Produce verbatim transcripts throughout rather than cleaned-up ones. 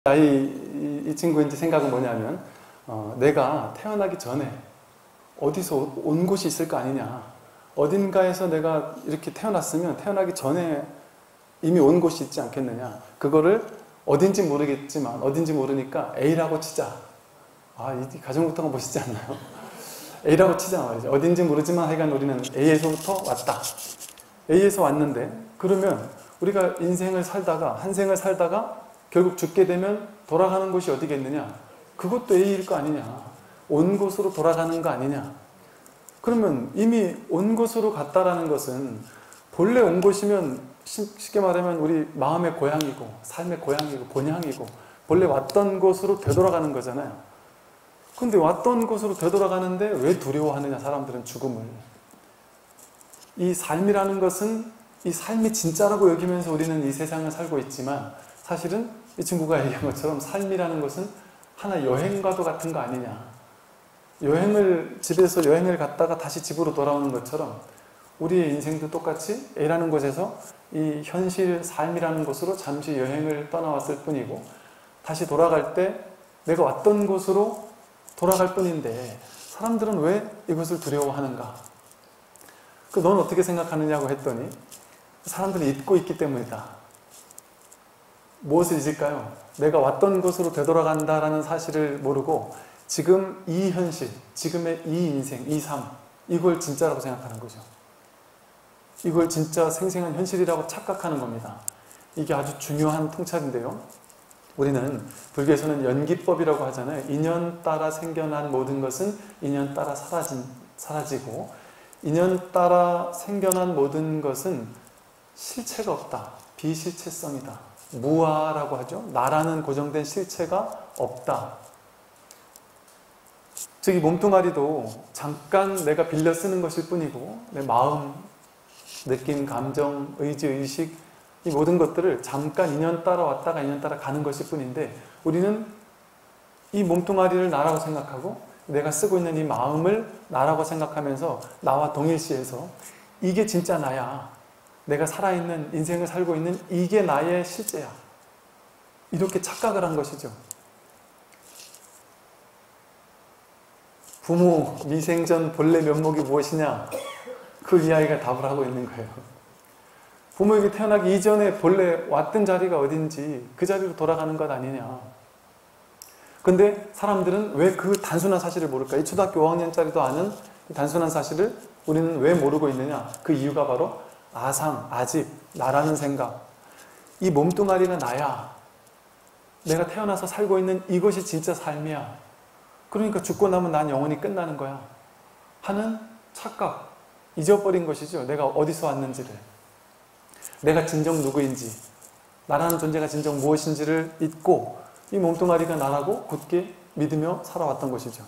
이, 이, 이 친구의 생각은 뭐냐면 어, 내가 태어나기 전에 어디서 온 곳이 있을 거 아니냐, 어딘가에서 내가 이렇게 태어났으면 태어나기 전에 이미 온 곳이 있지 않겠느냐, 그거를 어딘지 모르겠지만 어딘지 모르니까 A라고 치자. 아, 이 가정부터가 멋있지 않나요? A라고 치자 말이죠. 어딘지 모르지만 하여간 우리는 A에서부터 왔다. A에서 왔는데, 그러면 우리가 인생을 살다가 한 생을 살다가 결국 죽게 되면 돌아가는 곳이 어디겠느냐? 그것도 A일 거 아니냐? 온 곳으로 돌아가는 거 아니냐? 그러면 이미 온 곳으로 갔다라는 것은 본래 온 곳이면 쉽게 말하면 우리 마음의 고향이고 삶의 고향이고 본향이고 본래 왔던 곳으로 되돌아가는 거잖아요. 근데 왔던 곳으로 되돌아가는데 왜 두려워하느냐, 사람들은 죽음을. 이 삶이라는 것은 이 삶이 진짜라고 여기면서 우리는 이 세상을 살고 있지만, 사실은 이 친구가 얘기한 것처럼 삶이라는 것은 하나 여행과도 같은 거 아니냐. 여행을, 집에서 여행을 갔다가 다시 집으로 돌아오는 것처럼 우리의 인생도 똑같이 A라는 곳에서 이 현실 삶이라는 곳으로 잠시 여행을 떠나왔을 뿐이고, 다시 돌아갈 때 내가 왔던 곳으로 돌아갈 뿐인데 사람들은 왜 이것을 두려워하는가? 그 넌 어떻게 생각하느냐고 했더니 사람들이 잊고 있기 때문이다. 무엇을 잊을까요? 내가 왔던 곳으로 되돌아간다라는 사실을 모르고 지금 이 현실, 지금의 이 인생, 이 삶, 이걸 진짜라고 생각하는 거죠. 이걸 진짜 생생한 현실이라고 착각하는 겁니다. 이게 아주 중요한 통찰인데요. 우리는 불교에서는 연기법이라고 하잖아요. 인연 따라 생겨난 모든 것은 인연 따라 사라진, 사라지고, 인연 따라 생겨난 모든 것은 실체가 없다. 비실체성이다. 무아라고 하죠. 나라는 고정된 실체가 없다. 즉, 이 몸뚱아리도 잠깐 내가 빌려 쓰는 것일 뿐이고, 내 마음, 느낌, 감정, 의지, 의식, 이 모든 것들을 잠깐 인연 따라 왔다가 인연 따라 가는 것일 뿐인데, 우리는 이 몸뚱아리를 나라고 생각하고 내가 쓰고 있는 이 마음을 나라고 생각하면서 나와 동일시해서 이게 진짜 나야, 내가 살아있는, 인생을 살고 있는 이게 나의 실제야, 이렇게 착각을 한 것이죠. 부모 미생전 본래 면목이 무엇이냐, 그 이야기가 답을 하고 있는 거예요. 부모에게 태어나기 이전에 본래 왔던 자리가 어딘지 그 자리로 돌아가는 것 아니냐. 근데 사람들은 왜 그 단순한 사실을 모를까? 이 초등학교 오 학년짜리도 아는 이 단순한 사실을 우리는 왜 모르고 있느냐? 그 이유가 바로 아상, 아집, 나라는 생각. 이 몸뚱아리가 나야. 내가 태어나서 살고 있는 이것이 진짜 삶이야. 그러니까 죽고 나면 난 영원히 끝나는 거야 하는 착각. 잊어버린 것이죠. 내가 어디서 왔는지를. 내가 진정 누구인지, 나라는 존재가 진정 무엇인지를 잊고 이 몸뚱아리가 나라고 굳게 믿으며 살아왔던 것이죠.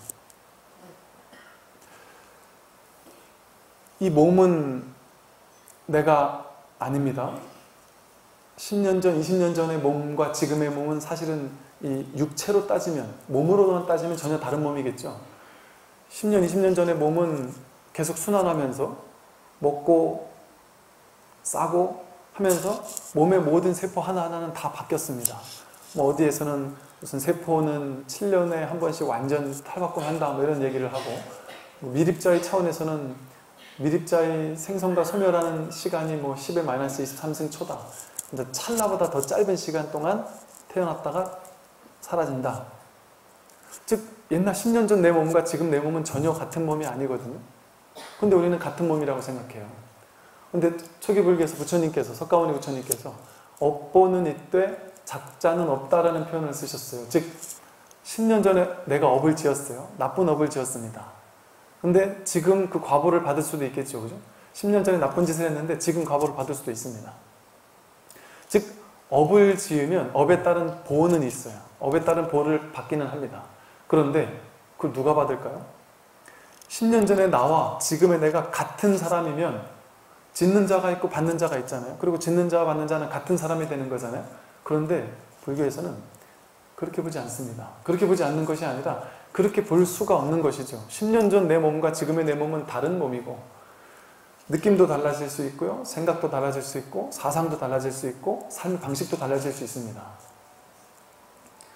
이 몸은 내가 아닙니다. 십 년 전, 이십 년 전의 몸과 지금의 몸은 사실은 이 육체로 따지면, 몸으로만 따지면 전혀 다른 몸이겠죠. 십 년, 이십 년 전의 몸은 계속 순환하면서 먹고 싸고 하면서 몸의 모든 세포 하나하나는 다 바뀌었습니다. 뭐 어디에서는 무슨 세포는 칠 년에 한 번씩 완전 탈바꿈한다, 뭐 이런 얘기를 하고, 미립자의 차원에서는 미립자의 생성과 소멸하는 시간이 뭐 십의 마이너스 이십삼 승 초다. 근데 찰나보다 더 짧은 시간 동안 태어났다가 사라진다. 즉, 옛날 십 년 전 내 몸과 지금 내 몸은 전혀 같은 몸이 아니거든요. 근데 우리는 같은 몸이라고 생각해요. 근데 초기 불교에서 부처님께서, 석가모니 부처님께서 업보는 있되 작자는 없다라는 표현을 쓰셨어요. 즉, 십 년 전에 내가 업을 지었어요. 나쁜 업을 지었습니다. 근데 지금 그 과보를 받을 수도 있겠죠. 그죠? 십 년 전에 나쁜 짓을 했는데 지금 과보를 받을 수도 있습니다. 즉, 업을 지으면 업에 따른 보는 있어요. 업에 따른 보를 받기는 합니다. 그런데 그걸 누가 받을까요? 십 년 전에 나와 지금의 내가 같은 사람이면 짓는 자가 있고 받는 자가 있잖아요. 그리고 짓는 자와 받는 자는 같은 사람이 되는 거잖아요. 그런데 불교에서는 그렇게 보지 않습니다. 그렇게 보지 않는 것이 아니라 그렇게 볼 수가 없는 것이죠. 십 년 전 내 몸과 지금의 내 몸은 다른 몸이고, 느낌도 달라질 수 있고요, 생각도 달라질 수 있고, 사상도 달라질 수 있고, 삶 방식도 달라질 수 있습니다.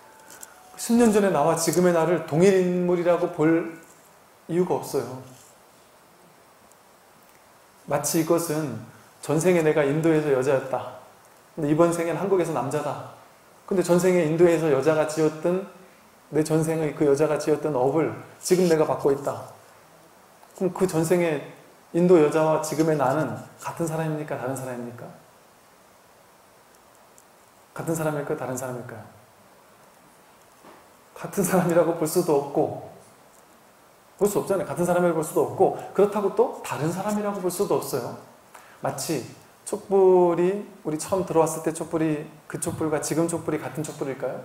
십 년 전에 나와 지금의 나를 동일 인물이라고 볼 이유가 없어요. 마치 이것은 전생에 내가 인도에서 여자였다. 근데 이번 생엔 한국에서 남자다. 근데 전생에 인도에서 여자가 지었던, 내 전생의 그 여자가 지었던 업을 지금 내가 받고 있다. 그럼 그 전생에 인도 여자와 지금의 나는 같은 사람입니까? 다른 사람입니까? 같은 사람일까요? 다른 사람일까요? 같은 사람이라고 볼 수도 없고, 볼 수 없잖아요. 같은 사람이라고 볼 수도 없고, 그렇다고 또 다른 사람이라고 볼 수도 없어요. 마치 촛불이, 우리 처음 들어왔을 때 촛불이, 그 촛불과 지금 촛불이 같은 촛불일까요?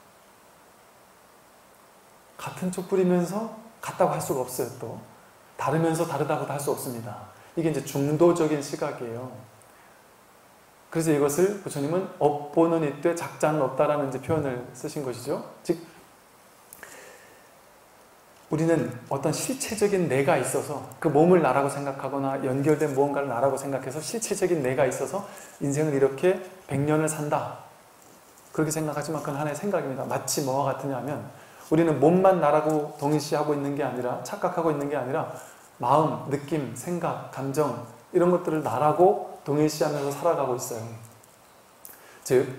같은 촛불이면서 같다고 할 수가 없어요. 또 다르면서 다르다고도 할 수 없습니다. 이게 이제 중도적인 시각이에요. 그래서 이것을 부처님은 업보는 있되 작자는 없다라는 이제 표현을 쓰신 것이죠. 즉 우리는 어떤 실체적인 내가 있어서 그 몸을 나라고 생각하거나 연결된 무언가를 나라고 생각해서 실체적인 내가 있어서 인생을 이렇게 백 년을 산다. 그렇게 생각하지만 그건 하나의 생각입니다. 마치 뭐와 같으냐 하면 우리는 몸만 나라고 동일시하고 있는 게 아니라, 착각하고 있는 게 아니라 마음, 느낌, 생각, 감정 이런 것들을 나라고 동일시하면서 살아가고 있어요. 즉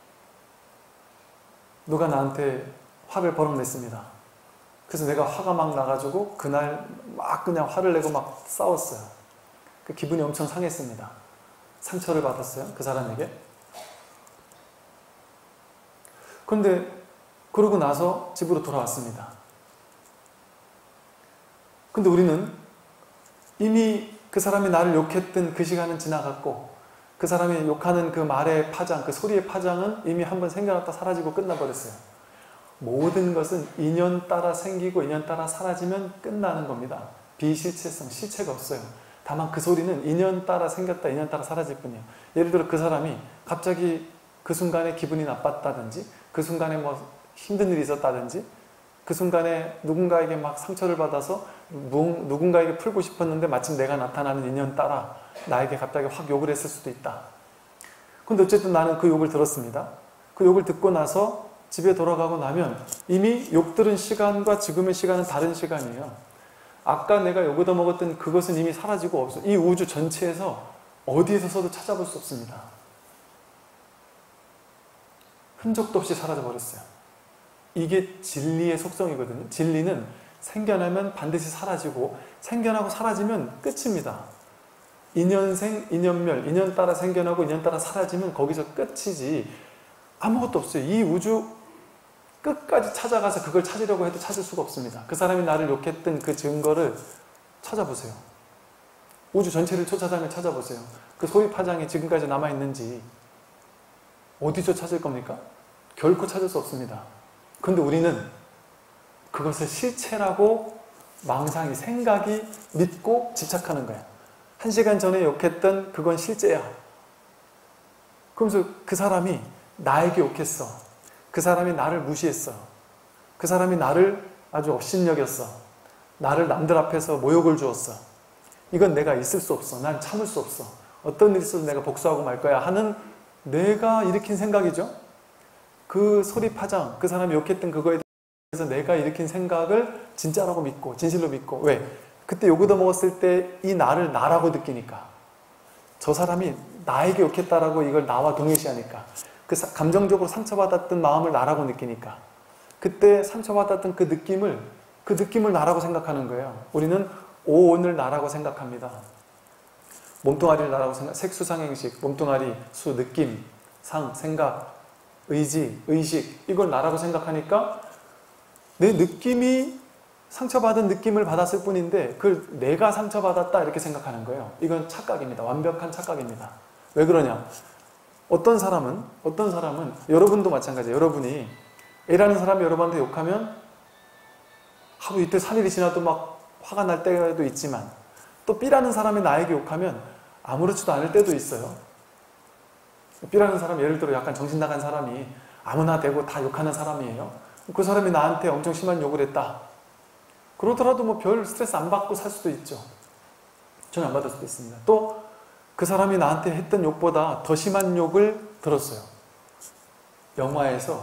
누가 나한테 화를 버럭냈습니다. 그래서 내가 화가 막 나가지고 그날 막 그냥 화를 내고 막 싸웠어요. 그 기분이 엄청 상했습니다. 상처를 받았어요. 그 사람에게. 그런데 그러고 나서 집으로 돌아왔습니다. 근데 우리는 이미 그 사람이 나를 욕했던 그 시간은 지나갔고 그 사람이 욕하는 그 말의 파장, 그 소리의 파장은 이미 한번 생겨났다 사라지고 끝나버렸어요. 모든 것은 인연 따라 생기고 인연 따라 사라지면 끝나는 겁니다. 비실체성, 실체가 없어요. 다만 그 소리는 인연 따라 생겼다, 인연 따라 사라질 뿐이에요. 예를 들어 그 사람이 갑자기 그 순간에 기분이 나빴다든지 그 순간에 뭐 힘든 일이 있었다든지 그 순간에 누군가에게 막 상처를 받아서 누군가에게 풀고 싶었는데 마침 내가 나타나는 인연 따라 나에게 갑자기 확 욕을 했을 수도 있다. 근데 어쨌든 나는 그 욕을 들었습니다. 그 욕을 듣고 나서 집에 돌아가고 나면 이미 욕 들은 시간과 지금의 시간은 다른 시간이에요. 아까 내가 욕 얻어먹었던 그것은 이미 사라지고 없어. 이 우주 전체에서 어디에서도 찾아볼 수 없습니다. 흔적도 없이 사라져버렸어요. 이게 진리의 속성이거든요. 진리는 생겨나면 반드시 사라지고 생겨나고 사라지면 끝입니다. 인연생, 인연멸, 인연 따라 생겨나고 인연 따라 사라지면 거기서 끝이지 아무것도 없어요. 이 우주 끝까지 찾아가서 그걸 찾으려고 해도 찾을 수가 없습니다. 그 사람이 나를 욕했던 그 증거를 찾아보세요. 우주 전체를 쫓아다니며 찾아보세요. 그 소위 파장이 지금까지 남아있는지 어디서 찾을 겁니까? 결코 찾을 수 없습니다. 그런데 우리는 그것을 실체라고 망상이, 생각이 믿고 집착하는 거야. 한 시간 전에 욕했던 그건 실제야. 그러면서 그 사람이 나에게 욕했어. 그 사람이 나를 무시했어. 그 사람이 나를 아주 업신여겼어. 나를 남들 앞에서 모욕을 주었어. 이건 내가 있을 수 없어. 난 참을 수 없어. 어떤 일이 있어도 내가 복수하고 말 거야 하는 내가 일으킨 생각이죠. 그 소리 파장, 그 사람이 욕했던 그거에 대해서 내가 일으킨 생각을 진짜라고 믿고 진실로 믿고. 왜? 그때 욕 얻어먹었을 때 이 나를 나라고 느끼니까. 저 사람이 나에게 욕했다라고 이걸 나와 동일시하니까. 그 감정적으로 상처받았던 마음을 나라고 느끼니까. 그때 상처받았던 그 느낌을 그 느낌을 나라고 생각하는 거예요. 우리는 오온을 나라고 생각합니다. 몸뚱아리를 나라고 생각, 색수상행식, 몸뚱아리, 수, 느낌, 상, 생각, 의지, 의식 이걸 나라고 생각하니까 내 느낌이 상처받은 느낌을 받았을 뿐인데 그걸 내가 상처받았다 이렇게 생각하는 거예요. 이건 착각입니다. 완벽한 착각입니다. 왜 그러냐? 어떤 사람은 어떤 사람은 여러분도 마찬가지예요. 여러분이 A라는 사람이 여러분한테 욕하면 하루 이틀 삼 일이 지나도 막 화가 날 때도 있지만 또 B라는 사람이 나에게 욕하면 아무렇지도 않을 때도 있어요. B라는 사람 예를 들어 약간 정신 나간 사람이 아무나 대고 다 욕하는 사람이에요. 그 사람이 나한테 엄청 심한 욕을 했다. 그러더라도 뭐 별 스트레스 안 받고 살 수도 있죠. 전혀 안 받을 수도 있습니다. 또 그 사람이 나한테 했던 욕보다 더 심한 욕을 들었어요. 영화에서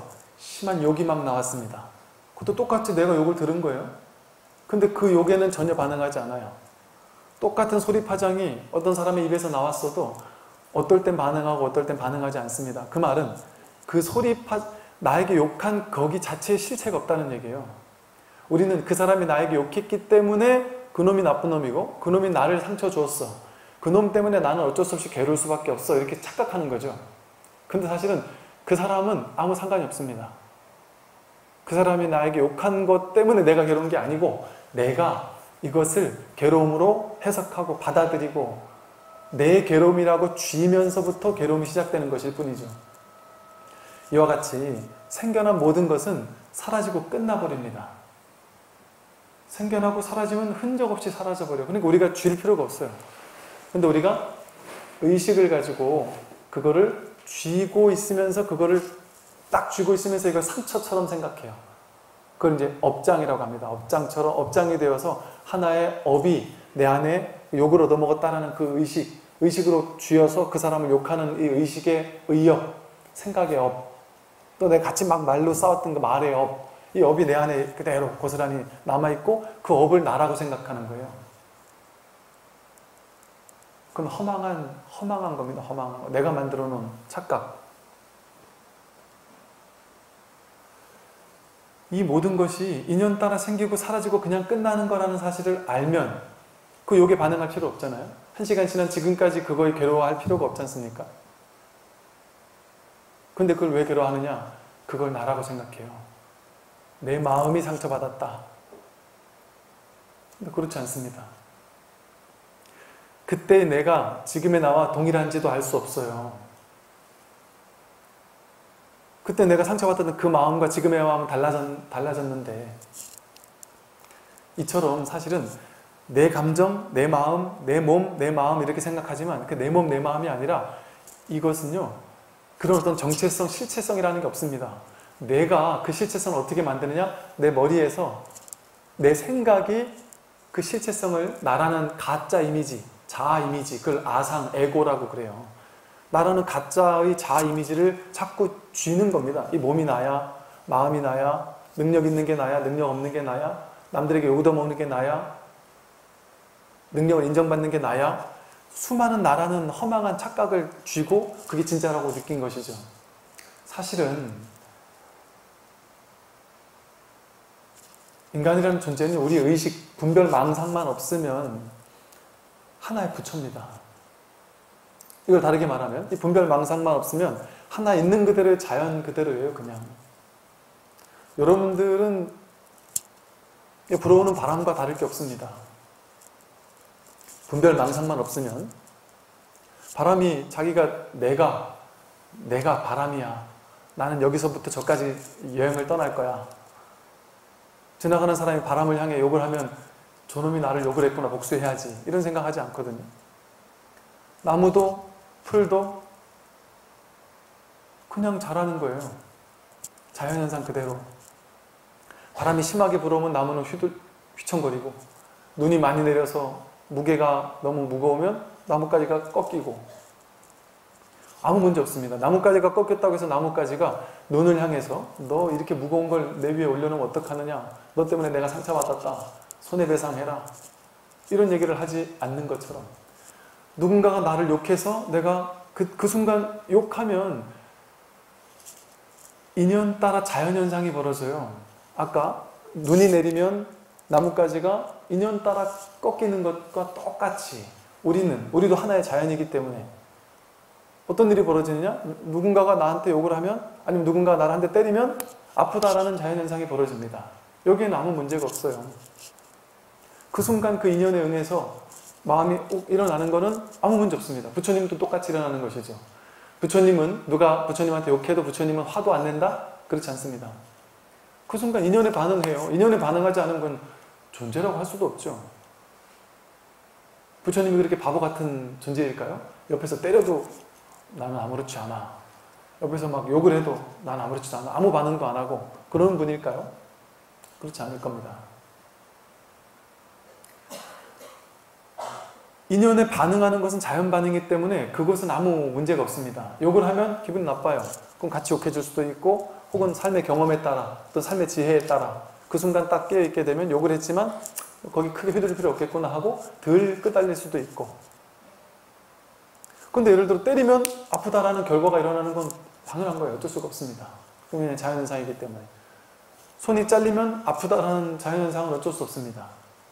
심한 욕이 막 나왔습니다. 그것도 똑같이 내가 욕을 들은 거예요. 근데 그 욕에는 전혀 반응하지 않아요. 똑같은 소리 파장이 어떤 사람의 입에서 나왔어도 어떨 땐 반응하고 어떨 땐 반응하지 않습니다. 그 말은 그 소리 파, 나에게 욕한 거기 자체에 실체가 없다는 얘기예요. 우리는 그 사람이 나에게 욕했기 때문에 그놈이 나쁜 놈이고 그놈이 나를 상처 주었어. 그놈 때문에 나는 어쩔 수 없이 괴로울 수밖에 없어. 이렇게 착각하는 거죠. 근데 사실은 그 사람은 아무 상관이 없습니다. 그 사람이 나에게 욕한 것 때문에 내가 괴로운 게 아니고 내가 이것을 괴로움으로 해석하고 받아들이고 내 괴로움이라고 쥐면서부터 괴로움이 시작되는 것일 뿐이죠. 이와 같이 생겨난 모든 것은 사라지고 끝나버립니다. 생겨나고 사라지면 흔적 없이 사라져버려요. 그러니까 우리가 쥘 필요가 없어요. 근데 우리가 의식을 가지고 그거를 쥐고 있으면서 그거를 딱 쥐고 있으면서 이걸 상처처럼 생각해요. 그걸 이제 업장이라고 합니다. 업장처럼 업장이 되어서 하나의 업이 내 안에 욕을 얻어먹었다라는 그 의식, 의식으로 쥐어서 그 사람을 욕하는 이 의식의 의업, 생각의 업, 또 내가 같이 막 말로 싸웠던 그 말의 업, 이 업이 내 안에 그대로 고스란히 남아있고 그 업을 나라고 생각하는 거예요. 그건 허망한, 허망한 겁니다. 허망한 거. 내가 만들어 놓은 착각. 이 모든 것이 인연 따라 생기고 사라지고 그냥 끝나는 거라는 사실을 알면 그 욕에 반응할 필요 없잖아요. 한 시간 지난 지금까지 그거에 괴로워할 필요가 없지 않습니까? 근데 그걸 왜 괴로워하느냐? 그걸 나라고 생각해요. 내 마음이 상처받았다. 근데 그렇지 않습니다. 그때 내가 지금의 나와 동일한지도 알 수 없어요. 그때 내가 상처받았던 그 마음과 지금의 마음은 달라졌, 달라졌는데 이처럼 사실은 내 감정, 내 마음, 내 몸, 내 마음 이렇게 생각하지만 그 내 몸, 내 마음이 아니라 이것은요 그런 어떤 정체성, 실체성이라는 게 없습니다. 내가 그 실체성을 어떻게 만드느냐? 내 머리에서 내 생각이 그 실체성을 나라는 가짜 이미지, 자아 이미지, 그걸 아상, 에고라고 그래요. 나라는 가짜의 자아 이미지를 자꾸 쥐는 겁니다. 이 몸이 나야, 마음이 나야, 능력 있는 게 나야, 능력 없는 게 나야, 남들에게 욕 얻어먹는 게 나야, 능력을 인정받는 게 나야, 수많은 나라는 허망한 착각을 쥐고 그게 진짜라고 느낀 것이죠. 사실은 인간이라는 존재는 우리 의식, 분별, 망상만 없으면 하나의 부처입니다. 이걸 다르게 말하면 이 분별, 망상만 없으면 하나 있는 그대로의 자연 그대로예요. 그냥 여러분들은 불어오는 바람과 다를 게 없습니다. 분별, 망상만 없으면 바람이 자기가 내가 내가 바람이야. 나는 여기서부터 저까지 여행을 떠날 거야. 지나가는 사람이 바람을 향해 욕을 하면 저놈이 나를 욕을 했구나, 복수해야지. 이런 생각하지 않거든요. 나무도 풀도 그냥 자라는 거예요. 자연현상 그대로. 바람이 심하게 불어오면 나무는 휘둘, 휘청거리고 눈이 많이 내려서 무게가 너무 무거우면 나뭇가지가 꺾이고 아무 문제 없습니다. 나뭇가지가 꺾였다고 해서 나뭇가지가 눈을 향해서 너 이렇게 무거운 걸 내 위에 올려놓으면 어떡하느냐, 너 때문에 내가 상처받았다, 손해배상해라, 이런 얘기를 하지 않는 것처럼 누군가가 나를 욕해서 내가 그, 그 순간 욕하면 인연 따라 자연현상이 벌어져요. 아까 눈이 내리면 나뭇가지가 인연 따라 꺾이는 것과 똑같이 우리는, 우리도 하나의 자연이기 때문에 어떤 일이 벌어지느냐? 누군가가 나한테 욕을 하면, 아니면 누군가가 나를 한 대 때리면 아프다라는 자연현상이 벌어집니다. 여기에는 아무 문제가 없어요. 그 순간 그 인연에 응해서 마음이 일어나는 거는 아무 문제 없습니다. 부처님도 똑같이 일어나는 것이죠. 부처님은 누가 부처님한테 욕해도 부처님은 화도 안 낸다? 그렇지 않습니다. 그 순간 인연에 반응해요. 인연에 반응하지 않은 건 존재라고 할 수도 없죠. 부처님이 그렇게 바보 같은 존재일까요? 옆에서 때려도 나는 아무렇지 않아. 옆에서 막 욕을 해도 나는 아무렇지 않아. 아무 반응도 안 하고 그런 분일까요? 그렇지 않을 겁니다. 인연에 반응하는 것은 자연 반응이기 때문에 그것은 아무 문제가 없습니다. 욕을 하면 기분 나빠요. 그럼 같이 욕해줄 수도 있고 혹은 삶의 경험에 따라 또 삶의 지혜에 따라 그 순간 딱 깨어있게 되면 욕을 했지만 거기 크게 휘둘릴 필요 없겠구나 하고 덜 끄달릴 수도 있고, 근데 예를 들어 때리면 아프다라는 결과가 일어나는 건 당연한 거예요. 어쩔 수가 없습니다. 그냥 자연현상이기 때문에. 손이 잘리면 아프다라는 자연현상은 어쩔 수 없습니다.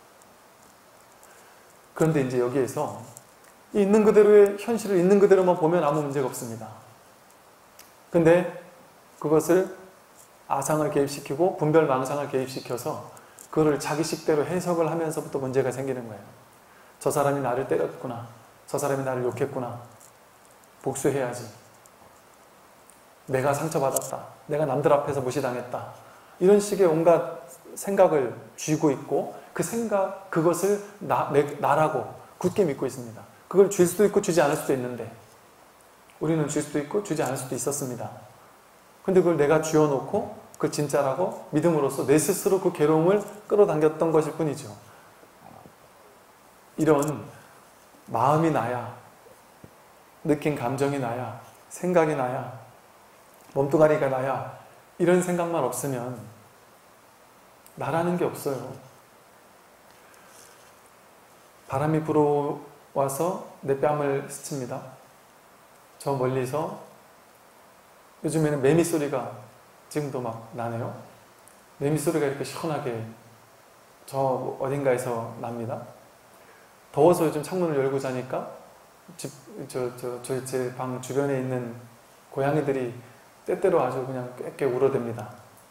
그런데 이제 여기에서 있는 그대로의 현실을 있는 그대로만 보면 아무 문제가 없습니다. 근데 그것을 아상을 개입시키고 분별망상을 개입시켜서 그거를 자기식대로 해석을 하면서부터 문제가 생기는 거예요. 저 사람이 나를 때렸구나. 저 사람이 나를 욕했구나. 복수해야지. 내가 상처받았다. 내가 남들 앞에서 무시당했다. 이런 식의 온갖 생각을 쥐고 있고 그 생각, 그것을 나, 내, 나라고 굳게 믿고 있습니다. 그걸 줄 수도 있고 주지 않을 수도 있는데 우리는 줄 수도 있고 주지 않을 수도 있었습니다. 근데 그걸 내가 쥐어놓고 그걸 진짜라고 믿음으로써 내 스스로 그 괴로움을 끌어당겼던 것일 뿐이죠. 이런 마음이 나야, 느낀 감정이 나야, 생각이 나야, 몸뚱아리가 나야, 이런 생각만 없으면 나라는 게 없어요. 바람이 불어와서 내 뺨을 스칩니다. 저 멀리서 요즘에는 매미 소리가 지금도 막 나네요. 매미 소리가 이렇게 시원하게 저 어딘가에서 납니다. 더워서 요즘 창문을 열고 자니까 집, 저, 저, 저, 제 방 주변에 있는 고양이들이 때때로 아주 그냥 꽥꽥 울어댑니다.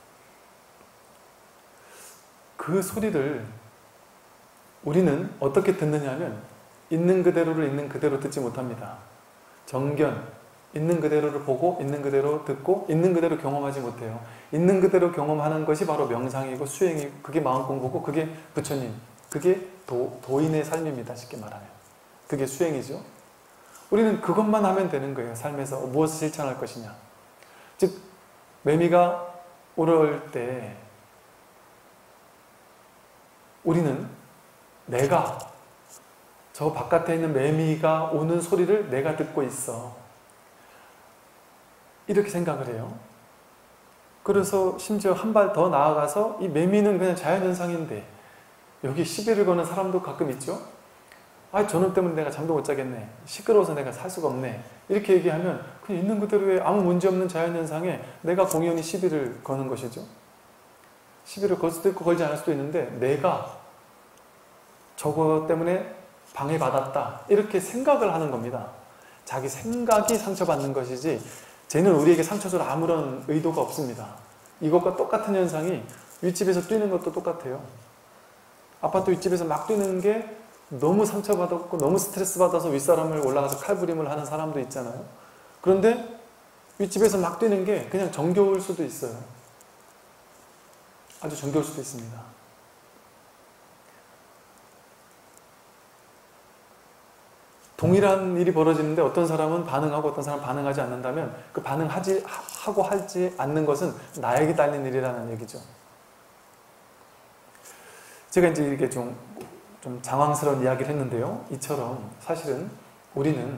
그 소리를 우리는 어떻게 듣느냐면 있는 그대로를 있는 그대로 듣지 못합니다. 정견, 있는 그대로를 보고 있는 그대로 듣고 있는 그대로 경험하지 못해요. 있는 그대로 경험하는 것이 바로 명상이고 수행이고 그게 마음 공부고 그게 부처님, 그게 도, 도인의 삶입니다. 쉽게 말하면. 그게 수행이죠. 우리는 그것만 하면 되는 거예요. 삶에서 무엇을 실천할 것이냐. 즉 매미가 오를 때 우리는 내가 저 바깥에 있는 매미가 오는 소리를 내가 듣고 있어. 이렇게 생각을 해요. 그래서 심지어 한 발 더 나아가서 이 매미는 그냥 자연현상인데 여기 시비를 거는 사람도 가끔 있죠. 아, 저놈 때문에 내가 잠도 못 자겠네. 시끄러워서 내가 살 수가 없네. 이렇게 얘기하면 그냥 있는 그대로의 아무 문제없는 자연현상에 내가 공연히 시비를 거는 것이죠. 시비를 걸 수도 있고 걸지 않을 수도 있는데 내가 저거 때문에 방해받았다. 이렇게 생각을 하는 겁니다. 자기 생각이 상처받는 것이지 쟤는 우리에게 상처 줄 아무런 의도가 없습니다. 이것과 똑같은 현상이 윗집에서 뛰는 것도 똑같아요. 아파트 윗집에서 막 뛰는 게 너무 상처받았고 너무 스트레스 받아서 윗사람을 올라가서 칼부림을 하는 사람도 있잖아요. 그런데 윗집에서 막 뛰는 게 그냥 정겨울 수도 있어요. 아주 정겨울 수도 있습니다. 동일한 일이 벌어지는데 어떤 사람은 반응하고 어떤 사람은 반응하지 않는다면 그 반응하지 하고 하지 않는 것은 나에게 딸린 일이라는 얘기죠. 제가 이제 이렇게 좀, 좀 장황스러운 이야기를 했는데요. 이처럼 사실은 우리는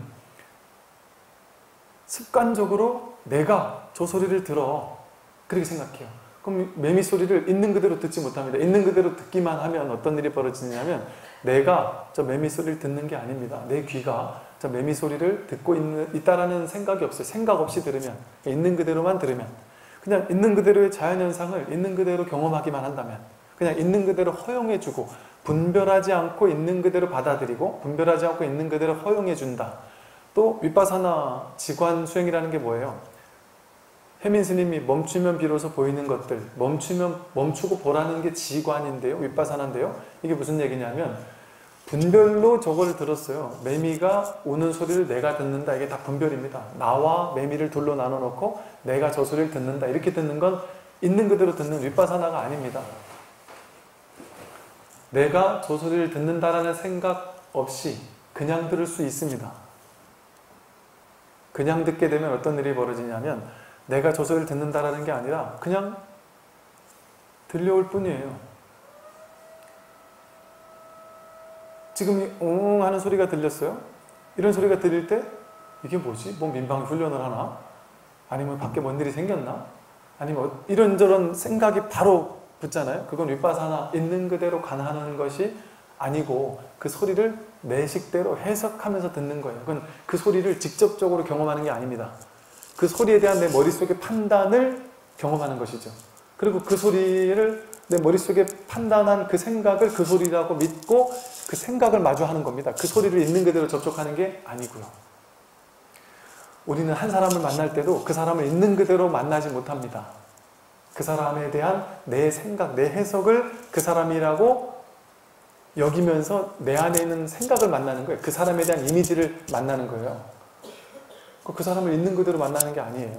습관적으로 내가 저 소리를 들어 그렇게 생각해요. 그럼 매미 소리를 있는 그대로 듣지 못합니다. 있는 그대로 듣기만 하면 어떤 일이 벌어지냐면 내가 저 매미 소리를 듣는 게 아닙니다. 내 귀가 저 매미 소리를 듣고 있는, 있다라는 생각이 없어요. 생각 없이 들으면, 있는 그대로만 들으면, 그냥 있는 그대로의 자연현상을 있는 그대로 경험하기만 한다면, 그냥 있는 그대로 허용해주고 분별하지 않고 있는 그대로 받아들이고 분별하지 않고 있는 그대로 허용해준다. 또 윗바사나 지관 수행이라는 게 뭐예요? 혜민 스님이 멈추면 비로소 보이는 것들, 멈추면 멈추고 보라는 게 지관인데요, 윗바사나인데요. 이게 무슨 얘기냐면 분별로 저걸 들었어요. 매미가 우는 소리를 내가 듣는다. 이게 다 분별입니다. 나와 매미를 둘로 나눠 놓고 내가 저 소리를 듣는다. 이렇게 듣는 건 있는 그대로 듣는 윗바사나가 아닙니다. 내가 저 소리를 듣는다라는 생각 없이 그냥 들을 수 있습니다. 그냥 듣게 되면 어떤 일이 벌어지냐면 내가 저 소리를 듣는다라는 게 아니라 그냥 들려올 뿐이에요. 지금 웅 하는 소리가 들렸어요? 이런 소리가 들릴 때 이게 뭐지? 뭐 민방위 훈련을 하나? 아니면 밖에 뭔 일이 생겼나? 아니면 이런저런 생각이 바로 붙잖아요. 그건 윗바사나 있는 그대로 관하는 것이 아니고 그 소리를 내 식대로 해석하면서 듣는 거예요. 그건 그 소리를 직접적으로 경험하는 게 아닙니다. 그 소리에 대한 내 머릿속의 판단을 경험하는 것이죠. 그리고 그 소리를 내 머릿속에 판단한 그 생각을 그 소리라고 믿고 그 생각을 마주하는 겁니다. 그 소리를 있는 그대로 접촉하는 게 아니고요. 우리는 한 사람을 만날 때도 그 사람을 있는 그대로 만나지 못합니다. 그 사람에 대한 내 생각, 내 해석을 그 사람이라고 여기면서 내 안에 있는 생각을 만나는 거예요. 그 사람에 대한 이미지를 만나는 거예요. 그 사람을 있는 그대로 만나는 게 아니에요.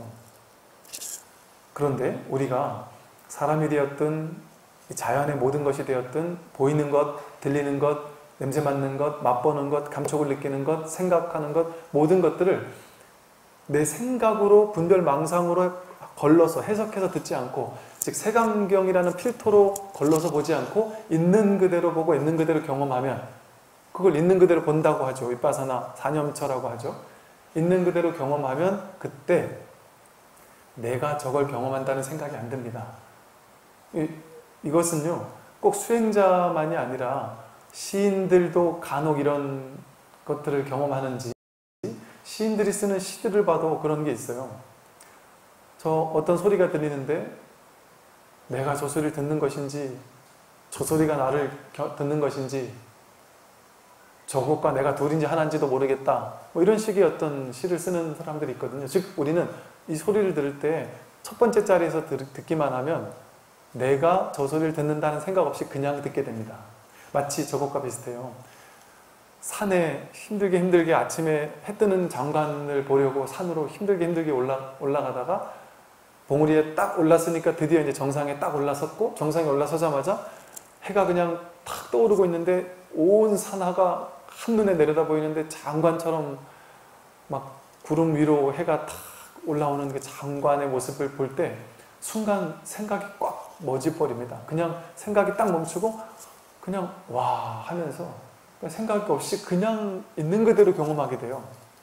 그런데 우리가 사람이 되었든 자연의 모든 것이 되었든 보이는 것, 들리는 것, 냄새 맡는 것, 맛보는 것, 감촉을 느끼는 것, 생각하는 것, 모든 것들을 내 생각으로 분별망상으로 걸러서 해석해서 듣지 않고, 즉 색안경이라는 필터로 걸러서 보지 않고 있는 그대로 보고 있는 그대로 경험하면, 그걸 있는 그대로 본다고 하죠. 윗바사나 사념처라고 하죠. 있는 그대로 경험하면 그때 내가 저걸 경험한다는 생각이 안 듭니다. 이, 이것은요 꼭 수행자만이 아니라 시인들도 간혹 이런 것들을 경험하는지, 시인들이 쓰는 시들을 봐도 그런 게 있어요. 저 어떤 소리가 들리는데 내가 저 소리를 듣는 것인지, 저 소리가 나를 듣는 것인지, 저것과 내가 둘인지 하나인지도 모르겠다, 뭐 이런 식의 어떤 시를 쓰는 사람들이 있거든요. 즉 우리는 이 소리를 들을 때 첫 번째 자리에서 들, 듣기만 하면 내가 저 소리를 듣는다는 생각 없이 그냥 듣게 됩니다. 마치 저것과 비슷해요. 산에 힘들게 힘들게 아침에 해 뜨는 장관을 보려고 산으로 힘들게 힘들게 올라, 올라가다가 봉우리에 딱 올랐으니까 드디어 이제 정상에 딱 올라섰고, 정상에 올라서자마자 해가 그냥 탁 떠오르고 있는데 온 산하가 한눈에 내려다 보이는데 장관처럼 막 구름 위로 해가 탁 올라오는 그 장관의 모습을 볼 때 순간 생각이 꽉 멎어버립니다. 그냥 생각이 딱 멈추고 그냥 와 하면서 생각 없이 그냥 있는 그대로 경험하게 돼요.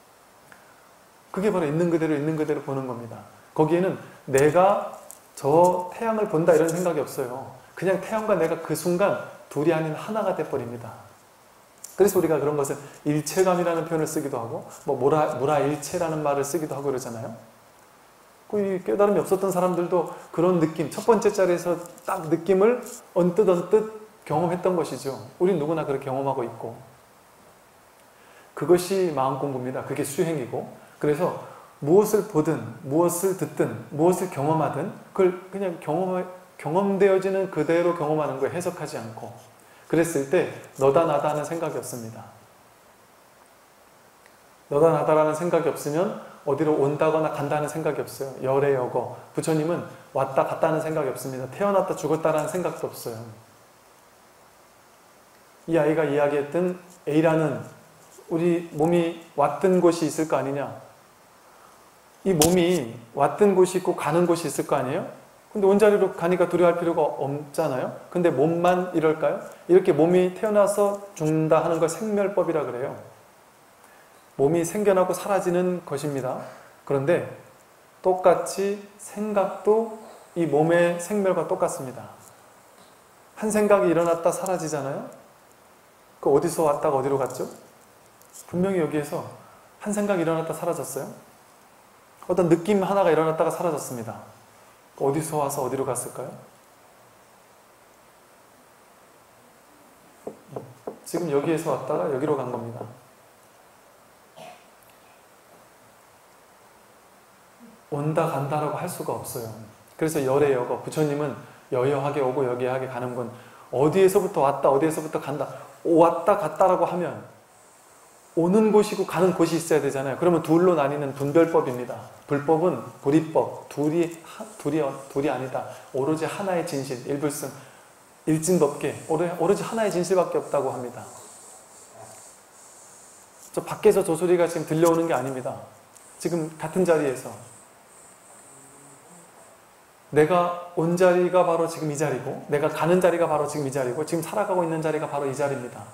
그게 바로 있는 그대로 있는 그대로 보는 겁니다. 거기에는 내가 저 태양을 본다 이런 생각이 없어요. 그냥 태양과 내가 그 순간 둘이 아닌 하나가 돼버립니다. 그래서 우리가 그런 것을 일체감이라는 표현을 쓰기도 하고 뭐 무라, 무라일체라는 말을 쓰기도 하고 그러잖아요. 그 깨달음이 없었던 사람들도 그런 느낌, 첫 번째 자리에서 딱 느낌을 언뜻 언뜻 경험했던 것이죠. 우린 누구나 그렇게 경험하고 있고, 그것이 마음 공부입니다. 그게 수행이고, 그래서 무엇을 보든 무엇을 듣든 무엇을 경험하든 그걸 그냥 경험, 경험되어지는 그대로 경험하는 거예요. 해석하지 않고. 그랬을 때 너다 나다 하는 생각이 없습니다. 너다 나다라는 생각이 없으면 어디로 온다거나 간다는 생각이 없어요. 열애여거. 부처님은 왔다 갔다는 생각이 없습니다. 태어났다 죽었다라는 생각도 없어요. 이 아이가 이야기했던 A라는 우리 몸이 왔던 곳이 있을 거 아니냐. 이 몸이 왔던 곳이 있고 가는 곳이 있을 거 아니에요? 근데 원자리로 가니까 두려워할 필요가 없잖아요. 근데 몸만 이럴까요? 이렇게 몸이 태어나서 죽는다 하는 걸 생멸법이라 그래요. 몸이 생겨나고 사라지는 것입니다. 그런데 똑같이 생각도 이 몸의 생멸과 똑같습니다. 한 생각이 일어났다 사라지잖아요. 그 어디서 왔다가 어디로 갔죠? 분명히 여기에서 한 생각이 일어났다 사라졌어요. 어떤 느낌 하나가 일어났다가 사라졌습니다. 어디서 와서 어디로 갔을까요? 지금 여기에서 왔다가 여기로 간 겁니다. 온다 간다라고 할 수가 없어요. 그래서 열애여거. 부처님은 여여하게 오고 여기하게 가는 분, 어디에서부터 왔다 어디에서부터 간다, 왔다 갔다라고 하면 오는 곳이고 가는 곳이 있어야 되잖아요. 그러면 둘로 나뉘는 분별법입니다. 불법은 불이법, 둘이, 둘이, 둘이 아니다. 오로지 하나의 진실, 일불승, 일진법계, 오로지 하나의 진실밖에 없다고 합니다. 저 밖에서 저 소리가 지금 들려오는 게 아닙니다. 지금 같은 자리에서 내가 온 자리가 바로 지금 이 자리고, 내가 가는 자리가 바로 지금 이 자리고, 지금 살아가고 있는 자리가 바로 이 자리입니다.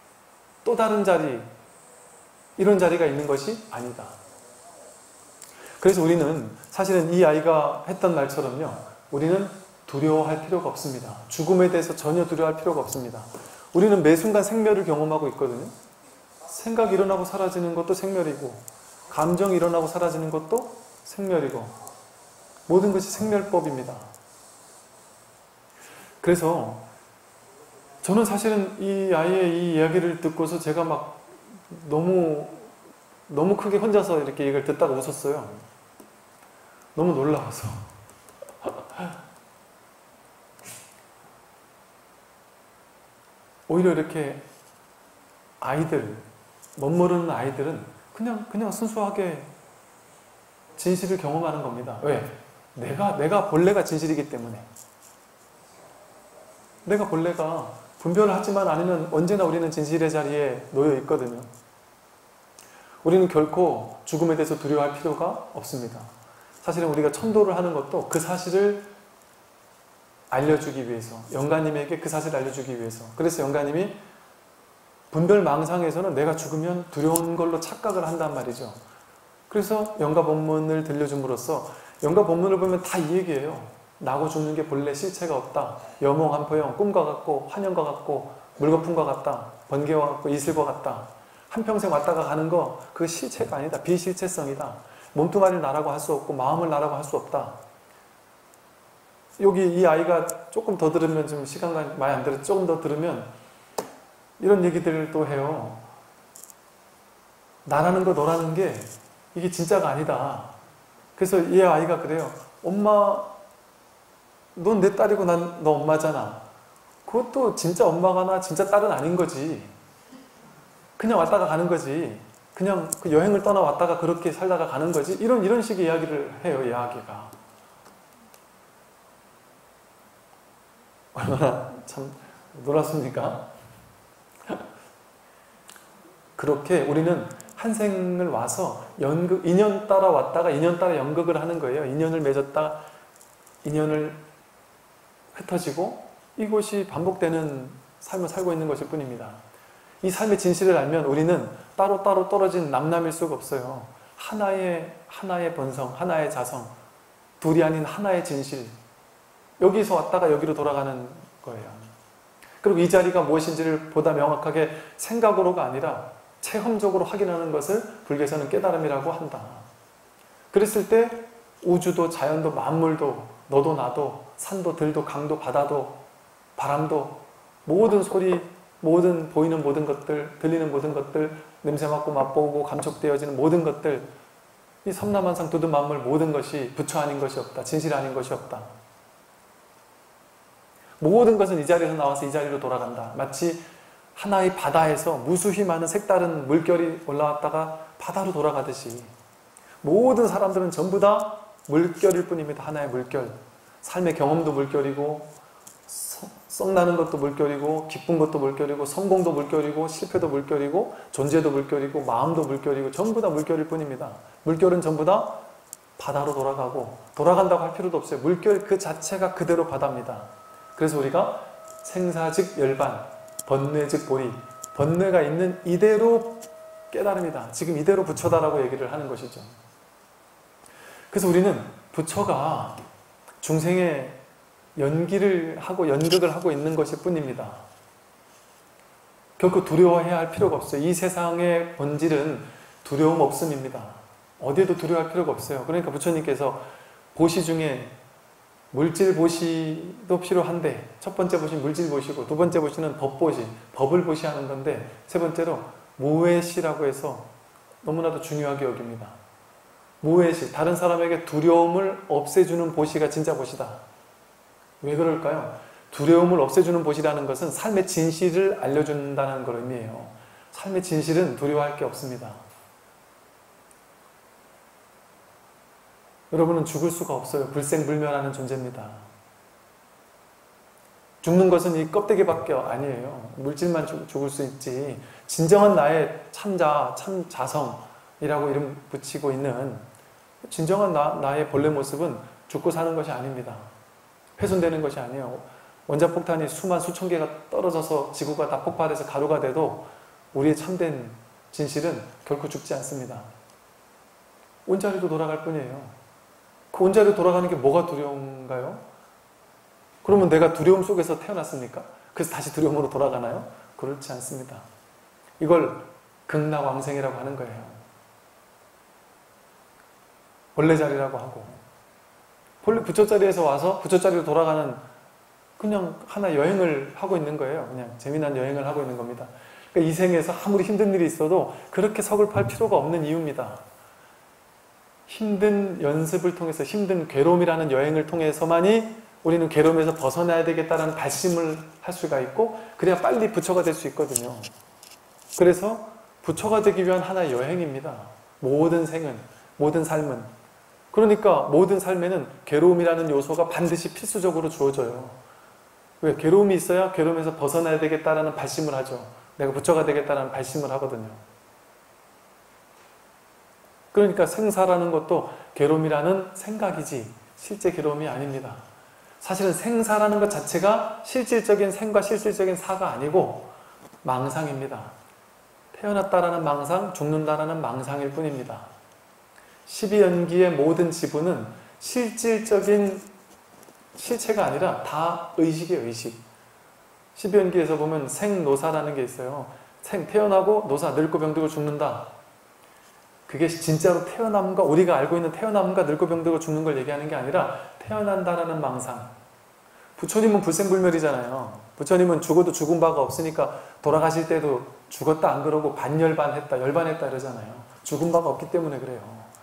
또 다른 자리, 이런 자리가 있는 것이 아니다. 그래서 우리는 사실은 이 아이가 했던 말처럼요, 우리는 두려워할 필요가 없습니다. 죽음에 대해서 전혀 두려워할 필요가 없습니다. 우리는 매 순간 생멸을 경험하고 있거든요. 생각이 일어나고 사라지는 것도 생멸이고, 감정이 일어나고 사라지는 것도 생멸이고, 모든 것이 생멸법입니다. 그래서 저는 사실은 이 아이의 이 이야기를 듣고서 제가 막 너무 너무 크게 혼자서 이렇게 이걸 듣다가 웃었어요. 너무 놀라워서. 오히려 이렇게 아이들, 멋모르는 아이들은 그냥 그냥 순수하게 진실을 경험하는 겁니다. 왜? 내가 내가 본래가 진실이기 때문에. 내가 본래가 분별을 하지만 않으면 언제나 우리는 진실의 자리에 놓여 있거든요. 우리는 결코 죽음에 대해서 두려워할 필요가 없습니다. 사실은 우리가 천도를 하는 것도 그 사실을 알려주기 위해서, 영가님에게 그 사실을 알려주기 위해서. 그래서 영가님이 분별망상에서는 내가 죽으면 두려운 걸로 착각을 한단 말이죠. 그래서 영가법문을 들려줌으로써, 영가법문을 보면 다 이 얘기예요. 나고 죽는 게 본래 실체가 없다. 여몽한포영, 꿈과 같고 환영과 같고 물거품과 같다. 번개와 같고 이슬과 같다. 한평생 왔다가 가는 거 그거 실체가 아니다. 비실체성이다. 몸뚱아리를 나라고 할 수 없고 마음을 나라고 할 수 없다. 여기 이 아이가 조금 더 들으면, 좀 시간이 많이 안 들어, 조금 더 들으면 이런 얘기들을 또 해요. 나라는 거 너라는 게 이게 진짜가 아니다. 그래서 이 아이가 그래요. 엄마, 넌 내 딸이고 난 너 엄마잖아. 그것도 진짜 엄마가 나 진짜 딸은 아닌 거지. 그냥 왔다가 가는 거지. 그냥 그 여행을 떠나 왔다가 그렇게 살다가 가는 거지. 이런 이런 식의 이야기를 해요, 이 아기가. 얼마나 참 놀랐습니까? 그렇게 우리는 한 생을 와서 연극, 인연 따라 왔다가 인연 따라 연극을 하는 거예요. 인연을 맺었다, 인연을 흩어지고, 이것이 반복되는 삶을 살고 있는 것일 뿐입니다. 이 삶의 진실을 알면 우리는 따로따로 떨어진 남남일 수가 없어요. 하나의, 하나의 본성, 하나의 자성, 둘이 아닌 하나의 진실. 여기서 왔다가 여기로 돌아가는 거예요. 그리고 이 자리가 무엇인지를 보다 명확하게 생각으로가 아니라 체험적으로 확인하는 것을 불교에서는 깨달음이라고 한다. 그랬을 때 우주도 자연도 만물도 너도 나도 산도 들도 강도 바다도 바람도 모든 소리, 모든 보이는 모든 것들, 들리는 모든 것들, 냄새 맡고 맛보고 감촉되어지는 모든 것들, 이 삼라만상 두두 만물 모든 것이 부처 아닌 것이 없다. 진실 아닌 것이 없다. 모든 것은 이 자리에서 나와서 이 자리로 돌아간다. 마치 하나의 바다에서 무수히 많은 색다른 물결이 올라왔다가 바다로 돌아가듯이 모든 사람들은 전부 다 물결일 뿐입니다. 하나의 물결. 삶의 경험도 물결이고, 썩나는 것도 물결이고, 기쁜 것도 물결이고, 성공도 물결이고, 실패도 물결이고, 존재도 물결이고, 마음도 물결이고, 전부 다 물결일 뿐입니다. 물결은 전부 다 바다로 돌아가고, 돌아간다고 할 필요도 없어요. 물결 그 자체가 그대로 바다입니다. 그래서 우리가 생사즉 열반, 번뇌즉 보리, 번뇌가 있는 이대로 깨달음이다. 지금 이대로 부처다라고 얘기를 하는 것이죠. 그래서 우리는 부처가 중생의 연기를 하고 연극을 하고 있는 것일 뿐입니다. 결코 두려워해야 할 필요가 없어요. 이 세상의 본질은 두려움 없음입니다. 어디에도 두려워할 필요가 없어요. 그러니까 부처님께서 보시 중에 물질 보시도 필요한데, 첫 번째 보시 물질 보시고, 두 번째 보시는 법 보시, 법을 보시하는 건데, 세 번째로 무외시라고 해서 너무나도 중요하게 여깁니다. 무외시, 다른 사람에게 두려움을 없애주는 보시가 진짜 보시다. 왜 그럴까요? 두려움을 없애주는 보시라는 것은 삶의 진실을 알려준다는 걸 의미해요. 삶의 진실은 두려워할 게 없습니다. 여러분은 죽을 수가 없어요. 불생불멸하는 존재입니다. 죽는 것은 이 껍데기밖에 아니에요. 물질만 죽을 수 있지, 진정한 나의 참자, 참자성이라고 이름 붙이고 있는 진정한 나, 나의 본래 모습은 죽고 사는 것이 아닙니다. 훼손되는 것이 아니에요. 원자폭탄이 수만 수천 개가 떨어져서 지구가 다 폭발해서 가루가 돼도 우리의 참된 진실은 결코 죽지 않습니다. 온자리로 돌아갈 뿐이에요. 그 온자리로 돌아가는 게 뭐가 두려운가요? 그러면 내가 두려움 속에서 태어났습니까? 그래서 다시 두려움으로 돌아가나요? 그렇지 않습니다. 이걸 극락왕생이라고 하는 거예요. 원래 자리라고 하고, 본래 부처자리에서 와서 부처자리로 돌아가는 그냥 하나 여행을 하고 있는 거예요. 그냥 재미난 여행을 하고 있는 겁니다. 그러니까 이 생에서 아무리 힘든 일이 있어도 그렇게 서글퍼할 필요가 없는 이유입니다. 힘든 연습을 통해서, 힘든 괴로움이라는 여행을 통해서만이 우리는 괴로움에서 벗어나야 되겠다는 발심을 할 수가 있고, 그래야 빨리 부처가 될 수 있거든요. 그래서 부처가 되기 위한 하나의 여행입니다. 모든 생은, 모든 삶은. 그러니까 모든 삶에는 괴로움이라는 요소가 반드시 필수적으로 주어져요. 왜? 괴로움이 있어야 괴로움에서 벗어나야 되겠다라는 발심을 하죠. 내가 부처가 되겠다는 발심을 하거든요. 그러니까 생사라는 것도 괴로움이라는 생각이지 실제 괴로움이 아닙니다. 사실은 생사라는 것 자체가 실질적인 생과 실질적인 사가 아니고 망상입니다. 태어났다라는 망상, 죽는다라는 망상일 뿐입니다. 십이연기의 모든 지분은 실질적인 실체가 아니라 다 의식이에요, 의식. 십이연기에서 보면 생노사라는 게 있어요. 생, 태어나고 노사, 늙고 병들고 죽는다. 그게 진짜로 태어남과, 우리가 알고 있는 태어남과 늙고 병들고 죽는 걸 얘기하는 게 아니라 태어난다라는 망상. 부처님은 불생불멸이잖아요. 부처님은 죽어도 죽은 바가 없으니까 돌아가실 때도 죽었다 안 그러고 반열반했다, 열반했다 이러잖아요. 죽은 바가 없기 때문에 그래요.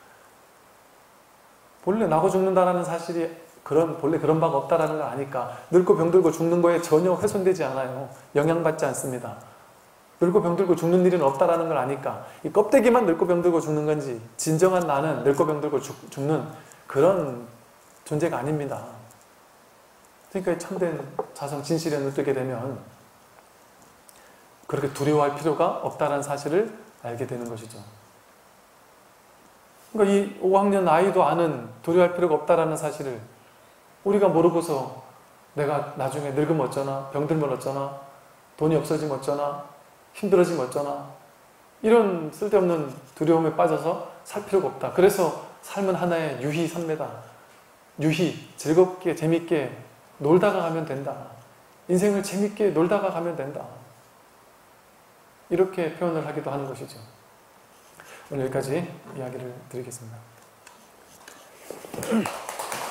본래 나고 죽는다라는 사실이 그런, 본래 그런 바가 없다라는 걸 아니까 늙고 병들고 죽는 거에 전혀 훼손되지 않아요. 영향받지 않습니다. 늙고 병들고 죽는 일은 없다라는 걸 아니까 이 껍데기만 늙고 병들고 죽는 건지 진정한 나는 늙고 병들고 죽, 죽는 그런 존재가 아닙니다. 그러니까 참된 자성 진실에 눈뜨게 되면 그렇게 두려워할 필요가 없다는 사실을 알게 되는 것이죠. 그러니까 이 오 학년 아이도 아는 두려워할 필요가 없다는 사실을 우리가 모르고서 내가 나중에 늙으면 어쩌나, 병들면 어쩌나, 돈이 없어지면 어쩌나, 힘들어지면 어쩌나, 이런 쓸데없는 두려움에 빠져서 살 필요가 없다. 그래서 삶은 하나의 유희선매다. 유희, 즐겁게 재밌게 놀다가 가면 된다. 인생을 재밌게 놀다가 가면 된다. 이렇게 표현을 하기도 하는 것이죠. 오늘 여기까지 이야기를 드리겠습니다.